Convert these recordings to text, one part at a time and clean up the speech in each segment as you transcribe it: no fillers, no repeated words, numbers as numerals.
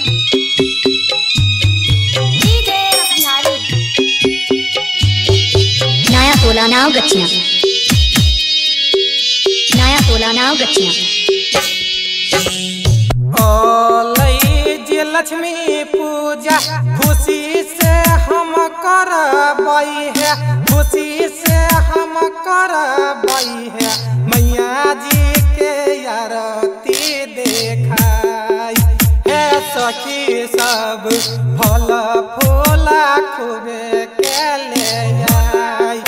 नया तोला नाव गच्छियां, नया तोला नाव गच्छियां। जे लक्ष्मी पूजा खुशी से हम करबई है, खुशी से हम करबई है। मैया जी के आरती देखाई है सखी सब फल फूला खूबे के ले आई।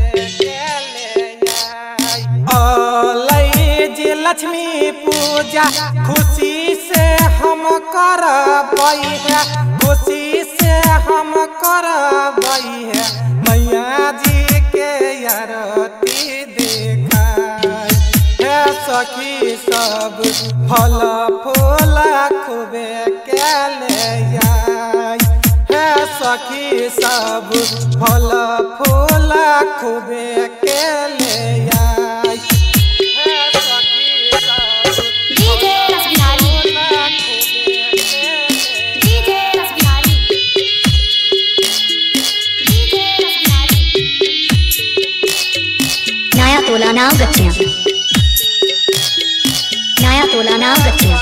जे लक्ष्मी पूजा खुशी से हम करबई है, खुशी से हम करबई है। मैया जी के आरती देखाई है सखी सब फल फूला खूबे के ले आई है सखी सब फल फूला खूबे के ले आई। नया तोला नाव गच्छियां, नया तोला नाव गच्छियां।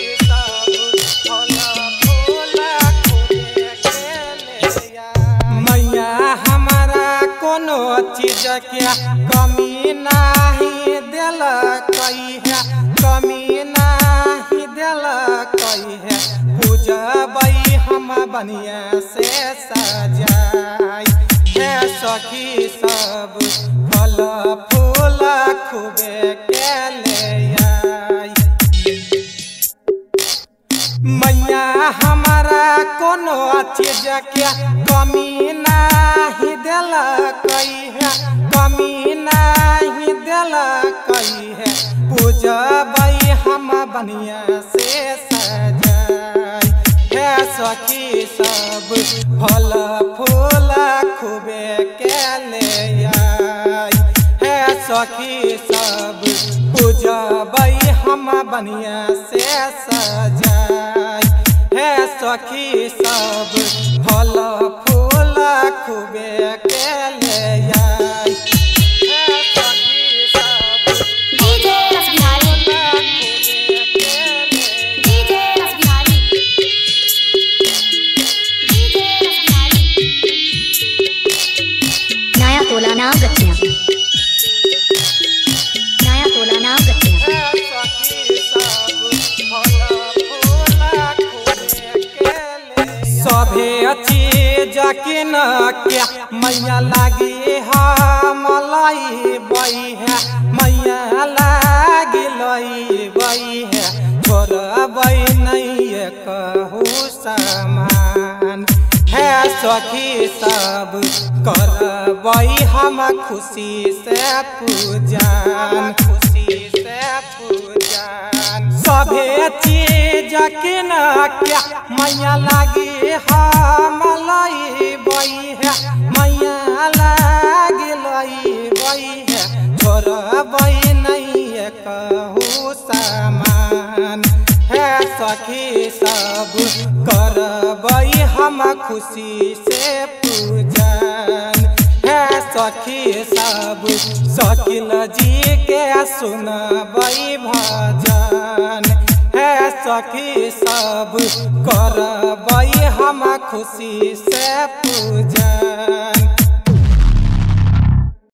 मैया हमारा कोनो चीज के कमी नहीं दिल कई है, कमी नहीं दिल कई है। पूजबई हम बनिया से सजाई है सखी सब फल फूल खूबे के ले आई। मैया हमारा कोनो चीज के कमी नहीं दिल कई है, कमी नहीं दिल कई है। पूजबई हम बनिया से सजाई है सखी सब फल फूल खूबे के ले आई है सखी सब। पूजबई हम बनिया से सजाई है सखी सब फल फूल खूबे के ले आई। नया तोला नाव गच्छियां, नया तोला नाव गच्छियां। सभे चीज किन क्या मैया लागी हमलाई बई है, मैया लागी लई बई है। छोड़बई नहीं कहू समान है सखी सब करबई हम खुशी से पूजन, खुशी से पूजन। सभे चीज किन क्या मैया लागी हमलाई बई है, मैया लागी लई बई है। छोड़बई नहीं कहू समान है सखी सब करबई हम खुशी से पूजन है सखी सब। शकील जी के सुनबई भजन है सखी सब करबई हम खुशी से पूजन।